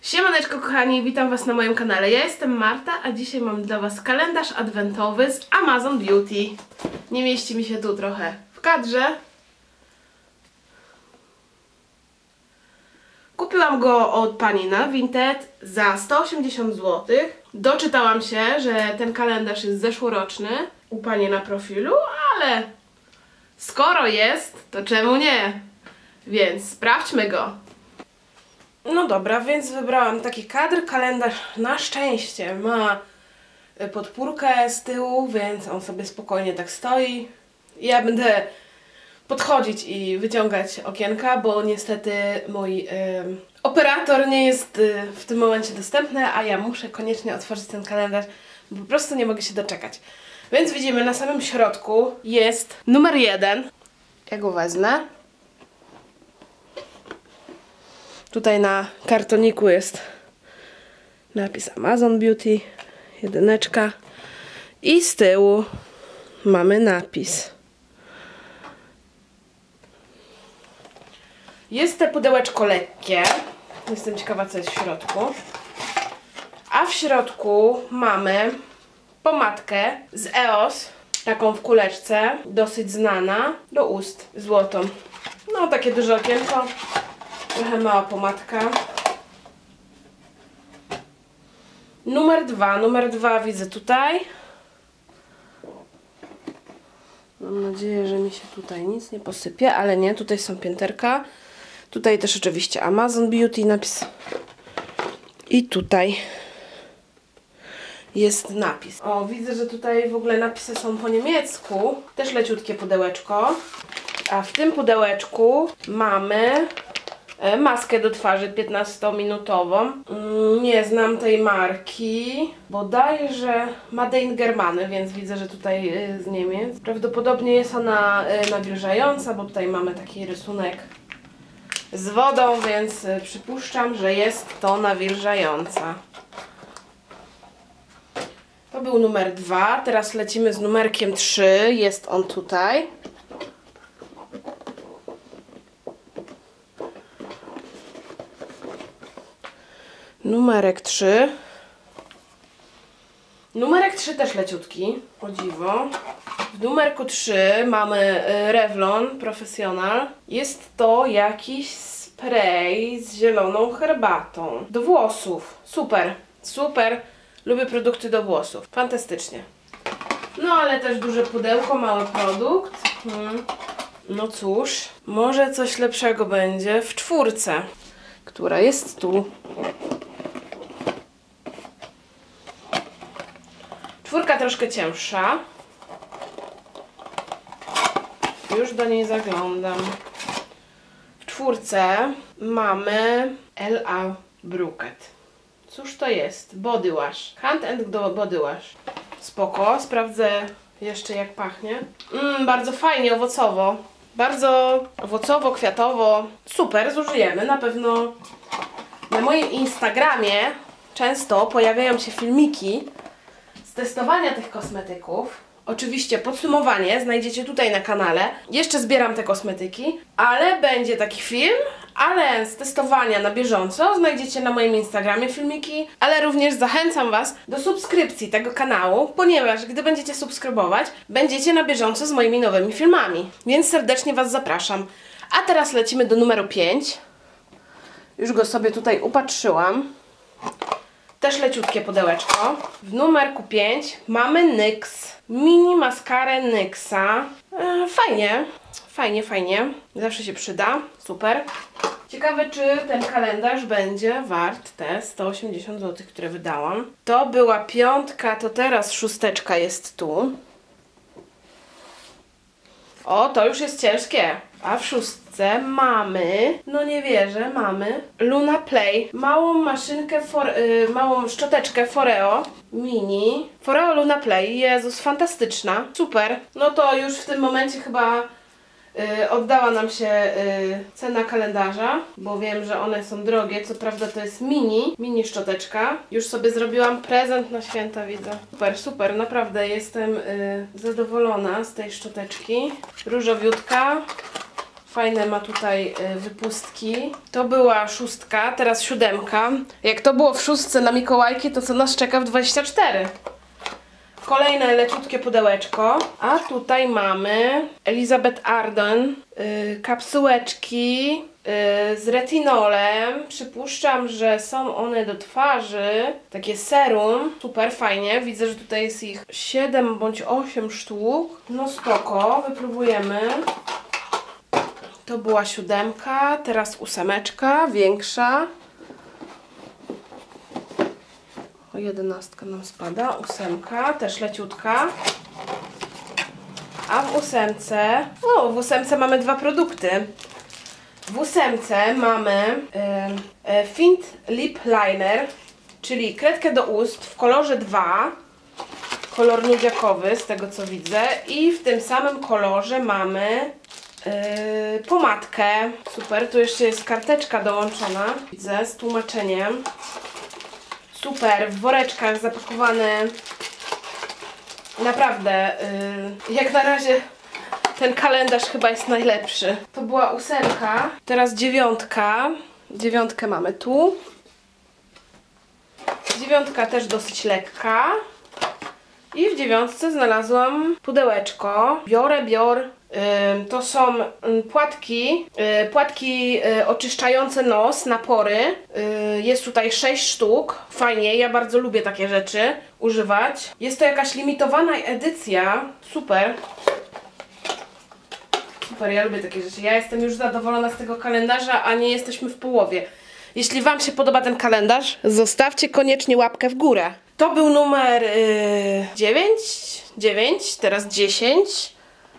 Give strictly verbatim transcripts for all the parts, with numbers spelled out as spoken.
Siemaneczko kochani, witam was na moim kanale. Ja jestem Marta, a dzisiaj mam dla was kalendarz adwentowy z Amazon Beauty. Nie mieści mi się tu trochę w kadrze. Kupiłam go od pani na Vinted za sto osiemdziesiąt złotych. Doczytałam się, że ten kalendarz jest zeszłoroczny u pani na profilu, ale skoro jest, to czemu nie? Więc sprawdźmy go. No dobra, więc wybrałam taki kadr. Kalendarz na szczęście ma podpórkę z tyłu, więc on sobie spokojnie tak stoi. Ja będę podchodzić i wyciągać okienka, bo niestety mój y, operator nie jest y, w tym momencie dostępny, a ja muszę koniecznie otworzyć ten kalendarz, bo po prostu nie mogę się doczekać. Więc widzimy, na samym środku jest numer jeden. Ja go wezmę. Tutaj na kartoniku jest napis Amazon Beauty, jedyneczka i z tyłu mamy napis. Jest to pudełeczko lekkie, jestem ciekawa co jest w środku, a w środku mamy pomadkę z E O S, taką w kuleczce, dosyć znana, do ust, złotą. No takie duże okienko. Trochę mała pomadka. Numer dwa. Numer dwa widzę tutaj. Mam nadzieję, że mi się tutaj nic nie posypie, ale nie. Tutaj są pięterka. Tutaj też oczywiście Amazon Beauty napis. I tutaj jest napis. O, widzę, że tutaj w ogóle napisy są po niemiecku. Też leciutkie pudełeczko. A w tym pudełeczku mamy maskę do twarzy piętnastominutową. Nie znam tej marki. Bodajże Made in Germany, więc widzę, że tutaj z Niemiec. Prawdopodobnie jest ona nawilżająca, bo tutaj mamy taki rysunek z wodą, więc przypuszczam, że jest to nawilżająca. To był numer dwa. Teraz lecimy z numerkiem trzy. Jest on tutaj. Numerek trzy. Numerek trzy też leciutki, o dziwo. W numerku trzy mamy Revlon Professional. Jest to jakiś spray z zieloną herbatą. Do włosów. Super, super. Lubię produkty do włosów. Fantastycznie. No ale też duże pudełko, mały produkt. Hmm. No cóż, może coś lepszego będzie w czwórce, która jest tu. Czwórka troszkę cięższa. Już do niej zaglądam. W czwórce mamy L A Bruket. Cóż to jest? Body wash. Hand and body wash. Spoko. Sprawdzę jeszcze jak pachnie. Mm, bardzo fajnie, owocowo. Bardzo owocowo, kwiatowo. Super, zużyjemy. Na pewno na moim Instagramie często pojawiają się filmiki z testowania tych kosmetyków. Oczywiście podsumowanie znajdziecie tutaj na kanale. Jeszcze zbieram te kosmetyki, ale będzie taki film, ale z testowania na bieżąco znajdziecie na moim Instagramie filmiki, ale również zachęcam was do subskrypcji tego kanału, ponieważ gdy będziecie subskrybować, będziecie na bieżąco z moimi nowymi filmami. Więc serdecznie was zapraszam. A teraz lecimy do numeru pięć. Już go sobie tutaj upatrzyłam. Też leciutkie pudełeczko. W numerku pięć mamy N Y X. Mini maskarę N Y X a. E, fajnie, fajnie, fajnie. Zawsze się przyda. Super. Ciekawe, czy ten kalendarz będzie wart te sto osiemdziesiąt złotych, które wydałam. To była piątka, to teraz szósteczka jest tu. O, to już jest ciężkie. A w szóstce mamy, no nie wierzę, mamy Luna Play. Małą maszynkę, for, y, małą szczoteczkę Foreo Mini. Foreo Luna Play. Jezus, fantastyczna. Super. No to już w tym momencie chyba y, oddała nam się y, cena kalendarza, bo wiem, że one są drogie. Co prawda to jest mini, mini szczoteczka. Już sobie zrobiłam prezent na święta, widzę. Super, super. Naprawdę jestem y, zadowolona z tej szczoteczki. Różowiutka. Fajne ma tutaj wypustki. To była szóstka, teraz siódemka. Jak to było w szóstce na Mikołajki, to co nas czeka w dwadzieścia cztery? Kolejne leciutkie pudełeczko. A tutaj mamy Elizabeth Arden. Yy, kapsułeczki yy, z retinolem. Przypuszczam, że są one do twarzy. Takie serum. Super fajnie. Widzę, że tutaj jest ich siedem bądź osiem sztuk. No spoko. Wypróbujemy. To była siódemka. Teraz ósemeczka. Większa. O, jedenastka nam spada, ósemka, też leciutka. A w ósemce, o, w ósemce mamy dwa produkty. W ósemce mamy y, y, Fint Lip Liner, czyli kredkę do ust w kolorze dwa, kolor nudziakowy z tego co widzę. I w tym samym kolorze mamy y, pomadkę. Super, tu jeszcze jest karteczka dołączona, widzę, z tłumaczeniem. Super, w woreczkach zapakowane. Naprawdę, yy, jak na razie ten kalendarz chyba jest najlepszy. To była ósemka, teraz dziewiątka. Dziewiątkę mamy tu. Dziewiątka też dosyć lekka. I w dziewiątce znalazłam pudełeczko. Biorę, bior. Yy, to są yy, płatki, yy, płatki yy, oczyszczające nos na pory. Yy, jest tutaj sześć sztuk. Fajnie, ja bardzo lubię takie rzeczy używać. Jest to jakaś limitowana edycja. Super. Super, ja lubię takie rzeczy. Ja jestem już zadowolona z tego kalendarza, a nie jesteśmy w połowie. Jeśli Wam się podoba ten kalendarz, zostawcie koniecznie łapkę w górę. To był numer yy, dziewięć, dziewięć, teraz dziesięć.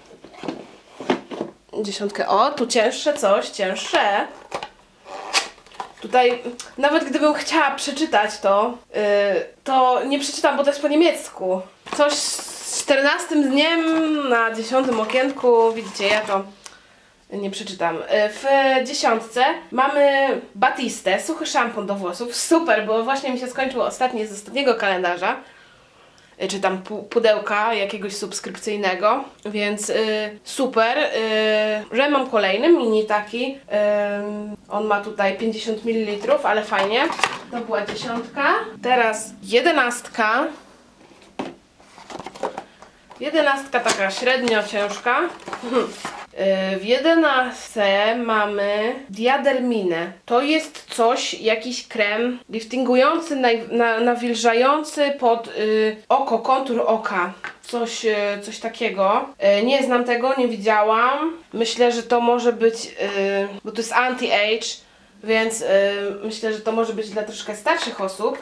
Dziesiątkę, o, tu cięższe coś, cięższe. Tutaj, nawet gdybym chciała przeczytać to, yy, to nie przeczytam, bo to jest po niemiecku. Coś z czternastym dniem na dziesiątym okienku, widzicie, ja to nie przeczytam. W dziesiątce mamy Batistę, suchy szampon do włosów. Super, bo właśnie mi się skończył ostatni z ostatniego kalendarza. Czy tam pudełka jakiegoś subskrypcyjnego, więc yy, super. Yy, że mam kolejny, mini taki. Yy, on ma tutaj pięćdziesiąt mililitrów, ale fajnie. To była dziesiątka. Teraz jedenastka. Jedenastka taka średnio ciężka. W jedenastce mamy Diaderminę. To jest coś, jakiś krem liftingujący, na, nawilżający pod y, oko, kontur oka. Coś, y, coś takiego. Y, nie znam tego, nie widziałam. Myślę, że to może być, y, bo to jest anti-age, więc y, myślę, że to może być dla troszkę starszych osób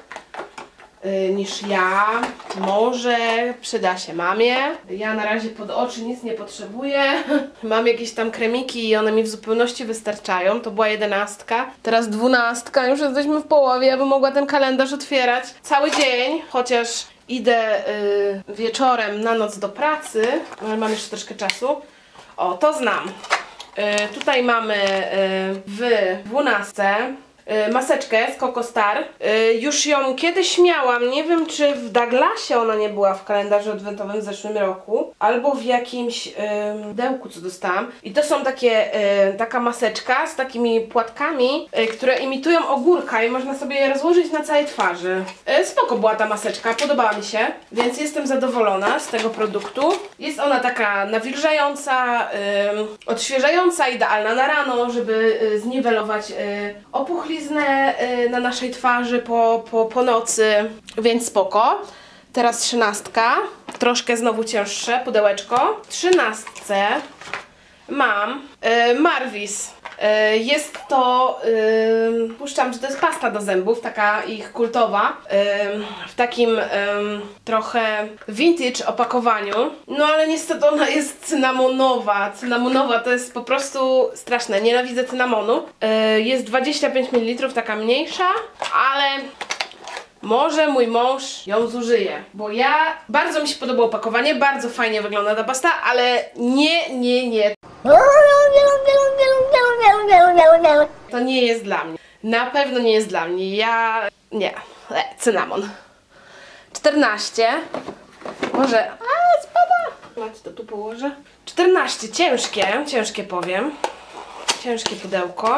niż ja. Może przyda się mamie. Ja na razie pod oczy nic nie potrzebuję. Mam jakieś tam kremiki i one mi w zupełności wystarczają. To była jedenastka. Teraz dwunastka. Już jesteśmy w połowie. Ja bym mogła ten kalendarz otwierać cały dzień. Chociaż idę y, wieczorem na noc do pracy. Ale mam jeszcze troszkę czasu. O, to znam. Y, tutaj mamy y, w dwunastce maseczkę z Coco Star. Już ją kiedyś miałam, nie wiem czy w Douglasie ona nie była w kalendarzu adwentowym w zeszłym roku, albo w jakimś pudełku, co dostałam. I to są takie, taka maseczka z takimi płatkami, które imitują ogórka i można sobie je rozłożyć na całej twarzy. Spoko była ta maseczka, podobała mi się, więc jestem zadowolona z tego produktu. Jest ona taka nawilżająca, odświeżająca, idealna na rano, żeby zniwelować opuchlizny na naszej twarzy po, po, po nocy, więc spoko. Teraz trzynastka, troszkę znowu cięższe pudełeczko. W trzynastce mam y, Marvis. Y, jest to, y, puszczam, że to jest pasta do zębów, taka ich kultowa, y, w takim y, trochę vintage opakowaniu. No ale niestety ona jest cynamonowa. Cynamonowa to jest po prostu straszne. Nienawidzę cynamonu. Y, jest dwadzieścia pięć mililitrów, taka mniejsza, ale może mój mąż ją zużyje, bo ja, bardzo mi się podobało opakowanie, bardzo fajnie wygląda ta pasta, ale nie, nie, nie. To nie jest dla mnie. Na pewno nie jest dla mnie. Ja... nie. E, cynamon. czternaście. Może... a, spada. Macie, to tu położę. czternaście. Ciężkie. Ciężkie powiem. ciężkie pudełko.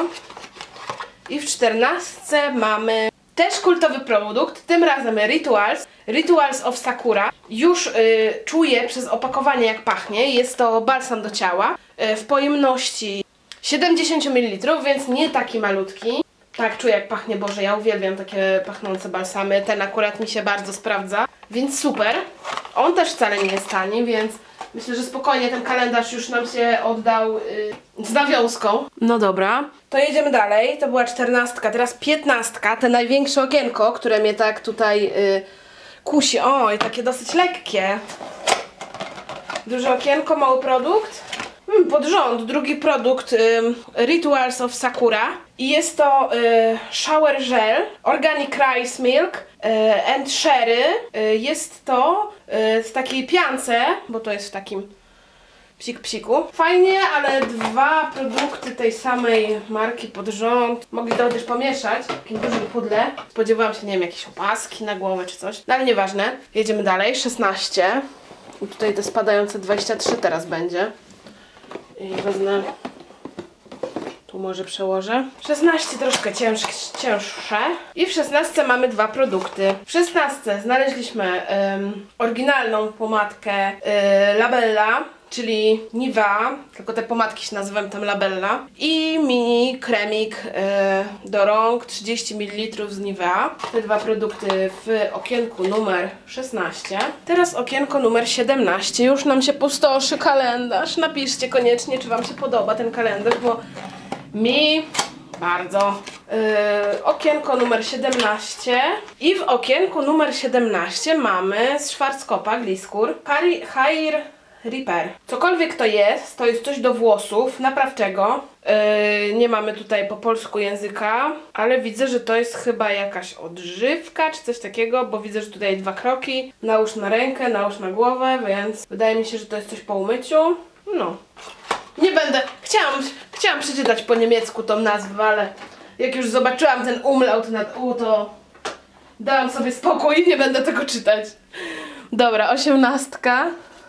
I w czternastce mamy też kultowy produkt, tym razem Rituals. Rituals of Sakura. Już y, czuję przez opakowanie, jak pachnie. Jest to balsam do ciała y, w pojemności siedemdziesiąt mililitrów, więc nie taki malutki. Tak, czuję, jak pachnie. Boże, ja uwielbiam takie pachnące balsamy. Ten akurat mi się bardzo sprawdza, więc super. On też wcale nie jest tani, więc myślę, że spokojnie ten kalendarz już nam się oddał yy, z nawiązką. No dobra, to jedziemy dalej. To była czternastka, teraz piętnastka. Te największe okienko, które mnie tak tutaj yy, kusi. Oj, takie dosyć lekkie. Duże okienko, mały produkt. Hmm, pod rząd, drugi produkt y, Rituals of Sakura. I jest to y, shower gel Organic Rice Milk y, and Sherry. Y, jest to y, w takiej piance, bo to jest w takim psik psiku. Fajnie, ale dwa produkty tej samej marki pod rząd. Mogli to też pomieszać w takim dużym pudle. Spodziewałam się, nie wiem, jakieś opaski na głowę czy coś. No ale nieważne. Jedziemy dalej. szesnaście. I tutaj te spadające dwadzieścia trzy teraz będzie. I wezmę, tu może przełożę. szesnaście troszkę cięż, cięższe. I w szesnastce mamy dwa produkty. W szesnastce znaleźliśmy um, oryginalną pomadkę y, Labella, czyli Nivea, tylko te pomadki się nazywają tam Labella. I mini kremik y, do rąk trzydzieści mililitrów z Nivea. Te dwa produkty w okienku numer szesnaście. Teraz okienko numer siedemnaście. Już nam się pustoszy kalendarz. Napiszcie koniecznie, czy wam się podoba ten kalendarz, bo mi bardzo. Yy, okienko numer siedemnaście. I w okienku numer siedemnaście mamy z Schwarzkopfa Gliskur Hair Repair. Cokolwiek to jest, to jest coś do włosów naprawczego. Yy, nie mamy tutaj po polsku języka, ale widzę, że to jest chyba jakaś odżywka czy coś takiego, bo widzę, że tutaj dwa kroki. Nałóż na rękę, nałóż na głowę, więc wydaje mi się, że to jest coś po umyciu. No. Nie będę, chciałam, chciałam przeczytać po niemiecku tą nazwę, ale jak już zobaczyłam ten umlaut nad U, to dałam sobie spokój i nie będę tego czytać. Dobra, osiemnastka.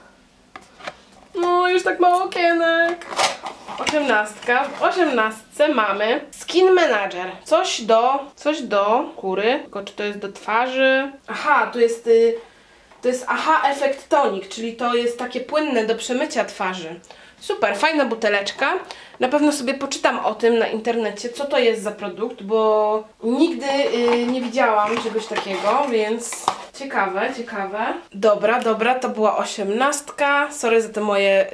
No, już tak mało okienek. Osiemnastka. W osiemnastce mamy Skin Manager. Coś do, coś do kury. Tylko czy to jest do twarzy? Aha, tu jest, y, to jest Aha Effect Tonic, czyli to jest takie płynne do przemycia twarzy. Super, fajna buteleczka. Na pewno sobie poczytam o tym na internecie, co to jest za produkt, bo nigdy yy, nie widziałam czegoś takiego, więc ciekawe, ciekawe. Dobra, dobra, to była osiemnastka. Sorry za te moje...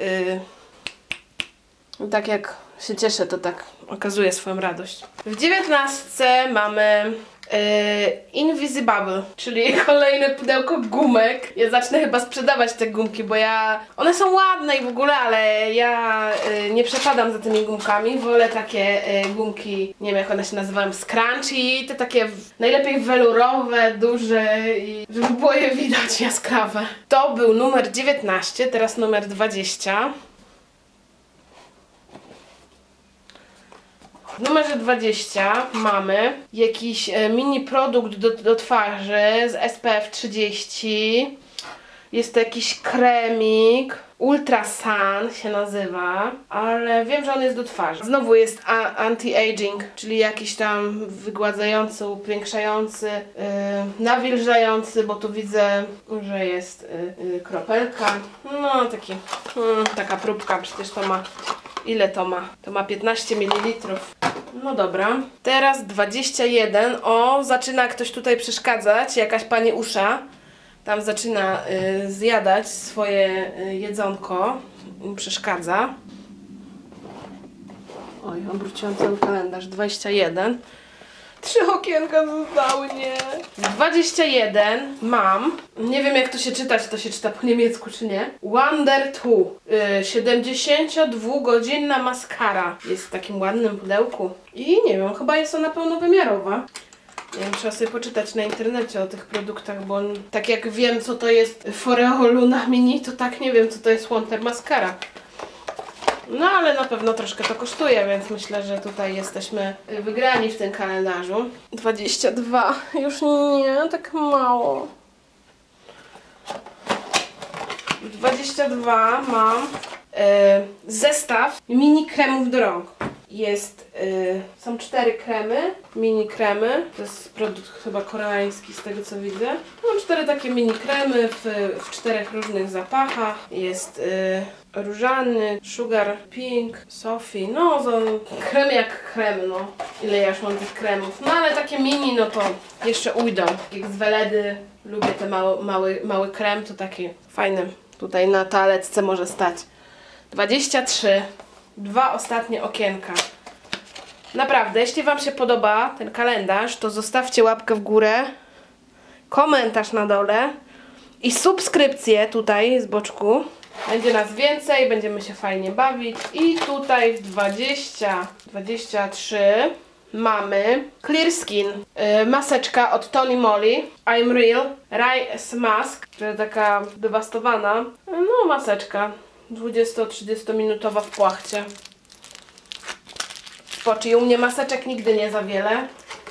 Yy... Tak jak się cieszę, to tak okazuje swoją radość. W dziewiętnastce mamy... Yy, Invisible, czyli kolejne pudełko gumek. Ja zacznę chyba sprzedawać te gumki, bo ja... One są ładne i w ogóle, ale ja yy, nie przepadam za tymi gumkami. Wolę takie yy, gumki, nie wiem jak one się nazywają, scrunchy, te takie w... najlepiej welurowe, duże i żeby było je widać jaskrawe. To był numer dziewiętnaście, teraz numer dwadzieścia. W numerze dwadzieścia mamy jakiś e, mini produkt do, do twarzy z S P F trzydzieści. Jest to jakiś kremik. Ultra Sun się nazywa, ale wiem, że on jest do twarzy. Znowu jest anti-aging, czyli jakiś tam wygładzający, upiększający, yy, nawilżający, bo tu widzę, że jest yy, yy, kropelka. No taki, yy, taka próbka, przecież to ma... Ile to ma? To ma piętnaście mililitrów. No dobra. Teraz dwadzieścia jeden. O, zaczyna ktoś tutaj przeszkadzać. Jakaś pani Usza. Tam zaczyna y, zjadać swoje y, jedzonko. Przeszkadza. Oj, obróciłam ten kalendarz. dwadzieścia jeden. Trzy okienka zostały, nie. dwadzieścia jeden mam. Nie wiem jak to się czyta, czy to się czyta po niemiecku, czy nie. Wonder two. Yy, siedemdziesięciodwugodzinna maskara. Jest w takim ładnym pudełku. I nie wiem, chyba jest ona pełnowymiarowa. Nie wiem, trzeba sobie poczytać na internecie o tych produktach, bo tak jak wiem co to jest Foreo Luna Mini, to tak nie wiem co to jest Wonder Mascara. No ale na pewno troszkę to kosztuje, więc myślę, że tutaj jesteśmy wygrani w tym kalendarzu. dwadzieścia dwa. Już nie, tak mało. dwadzieścia dwa mam e, zestaw mini kremów do rąk. jest, yy, są cztery kremy, mini kremy. To jest produkt chyba koreański z tego co widzę. Mam cztery takie mini kremy w, w czterech różnych zapachach. Jest yy, różany, sugar, pink, Sophie, no to krem jak krem, no. Ile ja już mam tych kremów. No ale takie mini, no to jeszcze ujdą. Jak z Weledy lubię ten mały, mały, mały krem, to taki fajny. Tutaj na toaletce może stać. dwadzieścia trzy. Dwa ostatnie okienka. Naprawdę, jeśli Wam się podoba ten kalendarz, to zostawcie łapkę w górę, komentarz na dole i subskrypcję tutaj z boczku. Będzie nas więcej, będziemy się fajnie bawić. I tutaj w dwadzieścia, dwadzieścia trzy mamy Clear Skin. Yy, maseczka od Tony Moly. I'm Real. Rice Mask. To taka dewastowana. No, maseczka. dwudziesto-trzydziesto minutowa w płachcie. Spoczy. U mnie maseczek nigdy nie za wiele.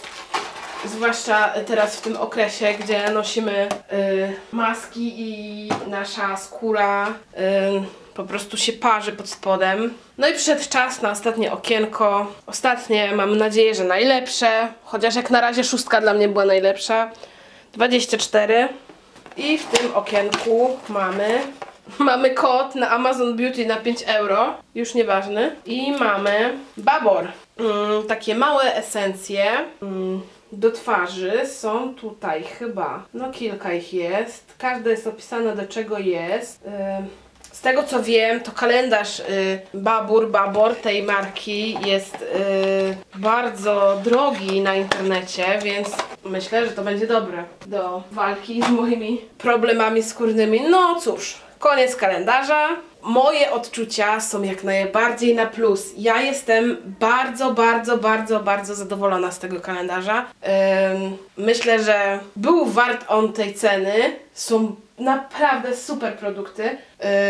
Zwłaszcza teraz w tym okresie, gdzie nosimy y, maski i nasza skóra y, po prostu się parzy pod spodem. No i przyszedł czas na ostatnie okienko. Ostatnie, mam nadzieję, że najlepsze. Chociaż jak na razie szóstka dla mnie była najlepsza. dwadzieścia cztery. I w tym okienku mamy... Mamy kod na Amazon Beauty na pięć euro, już nieważny. I mamy Babor. Mm, takie małe esencje mm, do twarzy. Są tutaj chyba, no kilka ich jest. Każda jest opisana do czego jest. Yy, z tego co wiem, to kalendarz yy, Babur, Babor tej marki jest yy, bardzo drogi na internecie, więc myślę, że to będzie dobre do walki z moimi problemami skórnymi. No cóż. Koniec kalendarza. Moje odczucia są jak najbardziej na plus. Ja jestem bardzo, bardzo, bardzo, bardzo zadowolona z tego kalendarza. Ym, myślę, że był wart on tej ceny. Są naprawdę super produkty. Ym,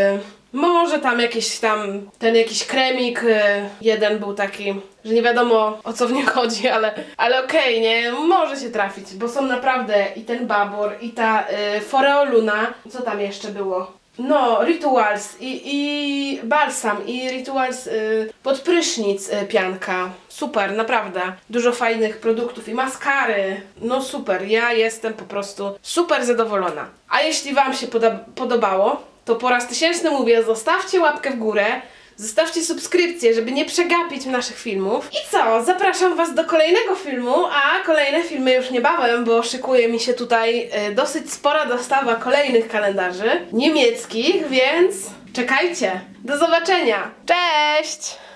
może tam jakieś tam, ten jakiś kremik, yy, jeden był taki, że nie wiadomo o co w nim chodzi, ale, ale okej, okay, nie, może się trafić, bo są naprawdę i ten Babor, i ta yy, Foreoluna. Co tam jeszcze było? No, Rituals i, i balsam i Rituals y, pod prysznic y, pianka. Super, naprawdę. Dużo fajnych produktów i maskary. No super, ja jestem po prostu super zadowolona. A jeśli Wam się poda podobało, to po raz tysięczny mówię, zostawcie łapkę w górę. Zostawcie subskrypcję, żeby nie przegapić naszych filmów. I co? Zapraszam Was do kolejnego filmu, a kolejne filmy już niebawem, bo szykuje mi się tutaj y, dosyć spora dostawa kolejnych kalendarzy niemieckich, więc czekajcie. Do zobaczenia. Cześć!